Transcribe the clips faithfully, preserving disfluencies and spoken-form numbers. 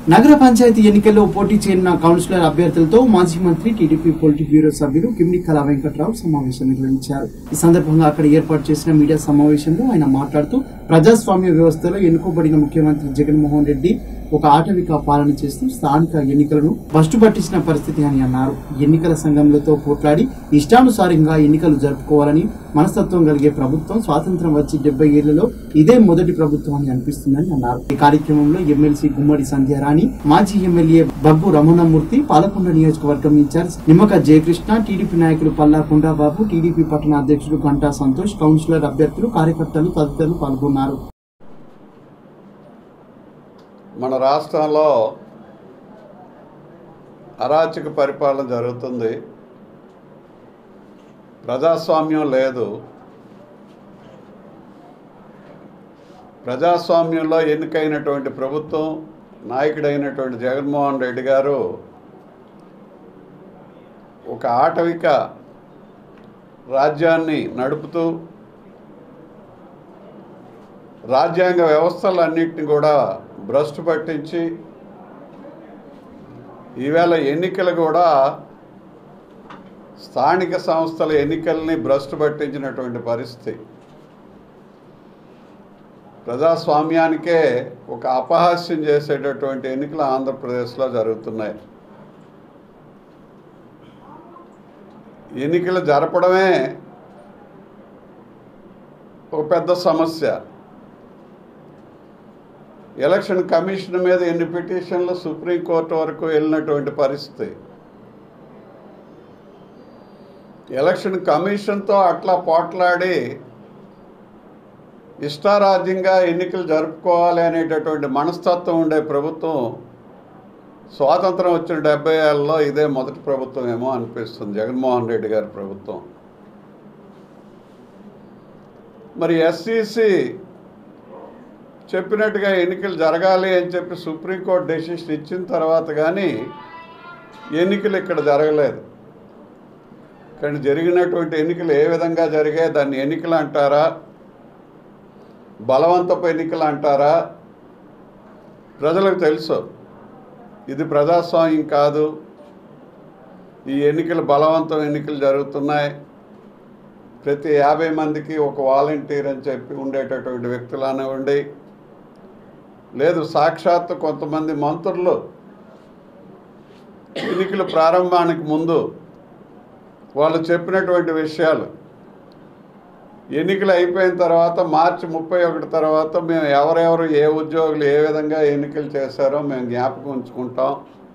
నగర పంచాయతీ ఎన్నికల్లో పోటీ చేరిన కౌన్సిలర్ అభ్యర్థులతో మాజీ మంత్రి టీడీపీ పొలిటిక్ బ్యూరో సభ్యులు కిమ్ని కళా వెంకట్రావు సమావేశం నిర్వహించారు. ఈ సందర్భంగా అక్కడ ఏర్పాటు చేసిన మీడియా సమావేశంలో ఆయన మాట్లాడుతూ ప్రజాస్వామ్య వ్యవస్థలో ఎన్నుకోబడిన ముఖ్యమంత్రి జగన్మోహన్ రెడ్డి ఒక ఆటవిక పాలన చేస్తూ స్థానిక ఎన్నికలను బస్టు పట్టించిన పరిస్థితి అని అన్నారు. ఎన్నికల సంఘంలతో పోట్లాడి ఇష్టానుసారంగా ఎన్నికలు జరుపుకోవాలని మనస్తత్వం కలిగే ప్రభుత్వం స్వాతంత్రం వచ్చి డెబ్బై ఏళ్లలో ఇదే మొదటి ప్రభుత్వం అని అనిపిస్తుందని అన్నారు. ఈ కార్యక్రమంలో ఎమ్మెల్సీ గుమ్మడి సంధ్యారాణి, మాజీ ఎమ్మెల్యే బబ్బు రమణమూర్తి, పాలకొండ నియోజకవర్గం ఇన్ఛార్జ్ నిమ్మక జయకృష్ణ, టీడీపీ నాయకులు పల్లా కొండాబాబు, టీడీపీ పట్టణ అధ్యక్షుడు గంటా సంతోష్, కౌన్సిలర్ అభ్యర్థులు, కార్యకర్తలు తదితరులు పాల్గొన్నారు. మన రాష్ట్రంలో అరాచక పరిపాలన జరుగుతుంది. ప్రజాస్వామ్యం లేదు. ప్రజాస్వామ్యంలో ఎన్నికైనటువంటి ప్రభుత్వం, నాయకుడైనటువంటి జగన్మోహన్ రెడ్డి గారు ఒక ఆటవిక రాజ్యాన్ని నడుపుతూ రాజ్యాంగ వ్యవస్థలన్నింటినీ కూడా భ్రష్టు పట్టించి ఈవేళ ఎన్నికలు కూడా స్థానిక సంస్థల ఎన్నికల్ని భ్రష్టు పట్టించినటువంటి పరిస్థితి. ప్రజాస్వామ్యానికే ఒక అపహాస్యం చేసేటటువంటి ఎన్నికలు ఆంధ్రప్రదేశ్లో జరుగుతున్నాయి. ఎన్నికలు జరపడమే ఒక పెద్ద సమస్య. ఎలక్షన్ కమిషన్ మీద ఎన్ని పిటిషన్లు సుప్రీంకోర్టు వరకు వెళ్ళినటువంటి పరిస్థితి. ఎలక్షన్ కమిషన్తో అట్లా పోట్లాడి ఇష్టారాజ్యంగా ఎన్నికలు జరుపుకోవాలి అనేటటువంటి మనస్తత్వం ఉండే ప్రభుత్వం స్వాతంత్రం వచ్చిన డెబ్బై ఏళ్ళలో ఇదే మొదటి ప్రభుత్వం ఏమో అనిపిస్తుంది, జగన్మోహన్ రెడ్డి గారి ప్రభుత్వం. మరి ఎస్ఈసి చెప్పినట్టుగా ఎన్నికలు జరగాలి అని చెప్పి సుప్రీంకోర్టు డెసిషన్ ఇచ్చిన తర్వాత కానీ ఎన్నికలు ఇక్కడ జరగలేదు. కానీ జరిగినటువంటి ఎన్నికలు ఏ విధంగా జరిగాయి, దాన్ని ఎన్నికలు అంటారా, బలవంతపు ఎన్నికలు అంటారా? ప్రజలకు తెలుసు ఇది ప్రజాస్వామ్యం కాదు, ఈ ఎన్నికలు బలవంతం ఎన్నికలు జరుగుతున్నాయి. ప్రతి యాభై మందికి ఒక వాలంటీర్ అని చెప్పి ఉండేటటువంటి వ్యక్తులనే ఉండి, లేదు సాక్షాత్తు కొంతమంది మంత్రులు ఎన్నికల ప్రారంభానికి ముందు వాళ్ళు చెప్పినటువంటి విషయాలు ఎన్నికలు అయిపోయిన తర్వాత మార్చి ముప్పై ఒకటి తర్వాత మేము ఎవరెవరు ఏ ఉద్యోగులు ఏ విధంగా ఎన్నికలు చేశారో మేము జ్ఞాపకం ఉంచుకుంటాం,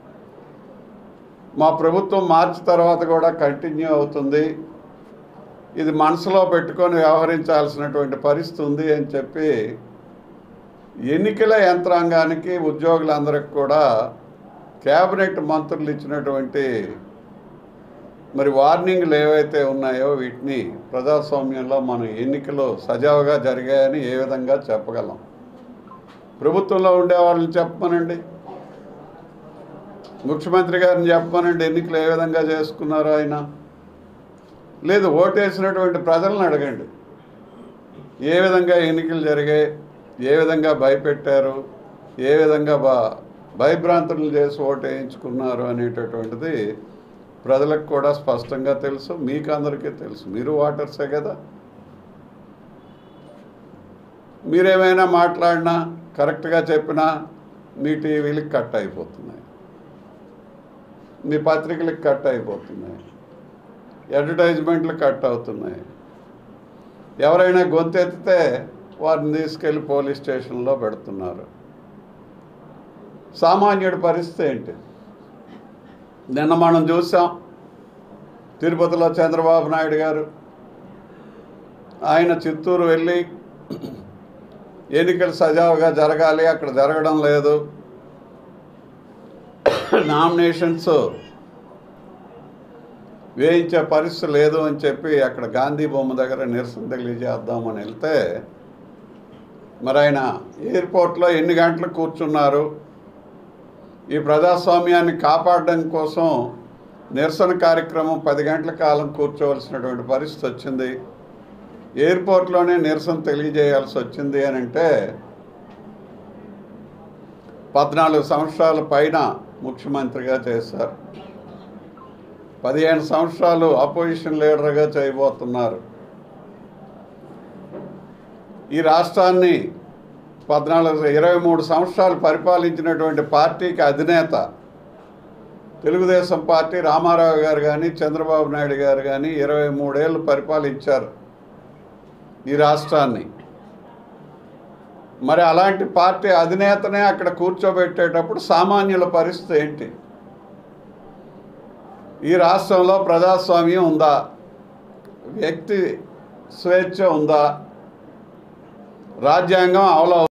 మా ప్రభుత్వం మార్చి తర్వాత కూడా కంటిన్యూ అవుతుంది, ఇది మనసులో పెట్టుకొని వ్యవహరించాల్సినటువంటి పరిస్థితి ఉంది అని చెప్పి ఎన్నికల యంత్రాంగానికి ఉద్యోగులందరికీ కూడా క్యాబినెట్ మంత్రులు ఇచ్చినటువంటి మరి వార్నింగ్లు ఏవైతే ఉన్నాయో వీటిని ప్రజాస్వామ్యంలో మనం ఎన్నికలు సజావుగా జరిగాయని ఏ విధంగా చెప్పగలం? ప్రభుత్వంలో ఉండే వాళ్ళని చెప్పమనండి, ముఖ్యమంత్రి గారిని చెప్పమనండి, ఎన్నికలు ఏ విధంగా చేసుకున్నారో ఆయన. లేదు ఓటేసినటువంటి ప్రజలను అడగండి ఏ విధంగా ఎన్నికలు జరిగాయి, ఏ విధంగా భయపెట్టారు, ఏ విధంగా బా భయభ్రాంతులు చేసి ఓటు వేయించుకున్నారు అనేటటువంటిది ప్రజలకు కూడా స్పష్టంగా తెలుసు, మీకు అందరికీ తెలుసు. మీరు ఓటర్సే కదా. మీరేమైనా మాట్లాడినా కరెక్ట్గా చెప్పినా మీ టీవీలకు కట్ అయిపోతున్నాయి, మీ పత్రికలకు కట్ అయిపోతున్నాయి, అడ్వర్టైజ్మెంట్లు కట్ అవుతున్నాయి. ఎవరైనా గొంతెత్తితే వారిని తీసుకెళ్ళి పోలీస్ స్టేషన్లో పెడుతున్నారు. సామాన్యుడి పరిస్థితి ఏంటి? నిన్న మనం చూసాం తిరుపతిలో చంద్రబాబు నాయుడు గారు ఆయన చిత్తూరు వెళ్ళి ఎన్నికలు సజావుగా జరగాలి, అక్కడ జరగడం లేదు, నామినేషన్స్ వేయించే పరిస్థితి లేదు అని చెప్పి అక్కడ గాంధీ బొమ్మ దగ్గర నిరసన తెలియజేద్దామని వెళ్తే మరి ఆయన ఎయిర్పోర్ట్లో ఎన్ని గంటలు కూర్చున్నారు? ఈ ప్రజాస్వామ్యాన్ని కాపాడడం కోసం నిరసన కార్యక్రమం పది గంటల కాలం కూర్చోవలసినటువంటి పరిస్థితి వచ్చింది. ఎయిర్పోర్ట్లోనే నిరసన తెలియజేయాల్సి వచ్చింది అని అంటే పద్నాలుగు సంవత్సరాల పైన ముఖ్యమంత్రిగా చేశారు. పదిహేను సంవత్సరాలు అపోజిషన్ లీడర్గా చేయబోతున్నారు. ఈ రాష్ట్రాన్ని పద్నాలుగు ఇరవై మూడు సంవత్సరాలు పరిపాలించినటువంటి పార్టీకి అధినేత తెలుగుదేశం పార్టీ, రామారావు గారు కానీ చంద్రబాబు నాయుడు గారు కానీ ఇరవై మూడేళ్ళు పరిపాలించారు ఈ రాష్ట్రాన్ని. మరి అలాంటి పార్టీ అధినేతనే అక్కడ కూర్చోబెట్టేటప్పుడు సామాన్యుల పరిస్థితి ఏంటి? ఈ రాష్ట్రంలో ప్రజాస్వామ్యం ఉందా? వ్యక్తి స్వేచ్ఛ ఉందా? రాజ్యాంగం అమలు